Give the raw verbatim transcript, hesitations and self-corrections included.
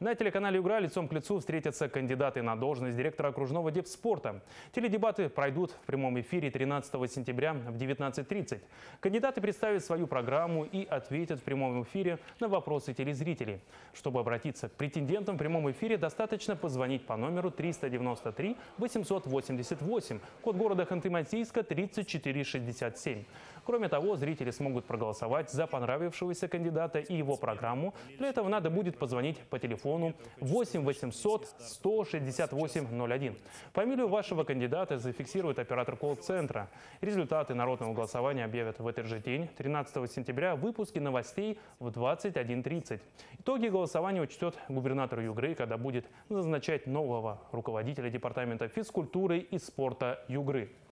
На телеканале «Югра» лицом к лицу встретятся кандидаты на должность директора окружного депспорта. Теледебаты пройдут в прямом эфире тринадцатого сентября в девятнадцать тридцать. Кандидаты представят свою программу и ответят в прямом эфире на вопросы телезрителей. Чтобы обратиться к претендентам в прямом эфире, достаточно позвонить по номеру триста девяносто три восемьсот восемьдесят восемь, код города Ханты-Мансийска тридцать четыре шестьдесят семь. Кроме того, зрители смогут проголосовать за понравившегося кандидата и его программу. Для этого надо будет позвонить по телефону восемь восемьсот сто шестьдесят восемь ноль один. Фамилию вашего кандидата зафиксирует оператор колл-центра. Результаты народного голосования объявят в этот же день, тринадцатого сентября, в выпуске новостей в двадцать один тридцать. Итоги голосования учтет губернатор Югры, когда будет назначать нового руководителя департамента физкультуры и спорта Югры.